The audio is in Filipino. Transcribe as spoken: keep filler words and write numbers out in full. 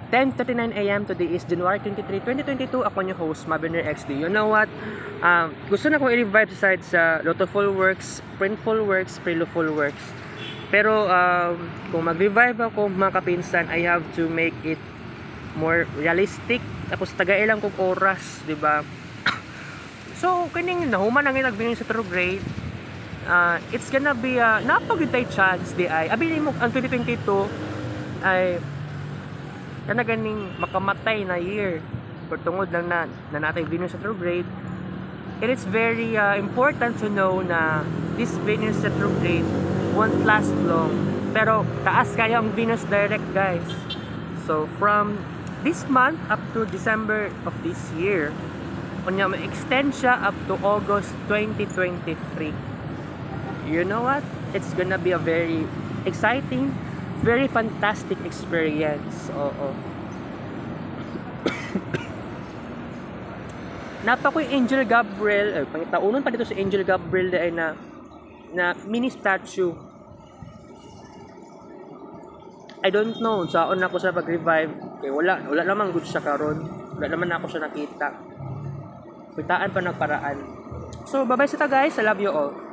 ten thirty-nine a m Today is January twenty-third, twenty twenty-two. Ako yung host, Mabiner X D. You know what? Um, gusto na kong i-revive sa side sa Lotoful Works, Printful Works, Preloful Works. Pero um, kung mag-revive ako, mga kapinsan, I have to make it more realistic. Tapos tagailang kong oras, di ba? So, kining nahuman ang inagbigay sa retrograde. Uh, it's gonna be a napagitay chance di ay. Abilin mo ang twenty twenty-two ay kana ganing makamatay na year tungod lang na na natay Venus retrograde. It is very uh, important to know na this Venus retrograde won't last long. Pero taas kaya ang Venus direct, guys. So from this month up to December of this year, kunya ma-extend siya up to August twenty twenty-three. You know what? It's gonna be a very exciting, very fantastic experience. Oo. Napa ko yung Angel Gabriel, eh, pangitaunon pa dito si Angel Gabriel ay na na mini statue. I don't know saan ako sa pag-revive. Eh, wala, wala naman good siya karon. Wala naman ako siya nakita. Pitaan pa nagparaan. So, bye-bye sa ta guys. I love you all.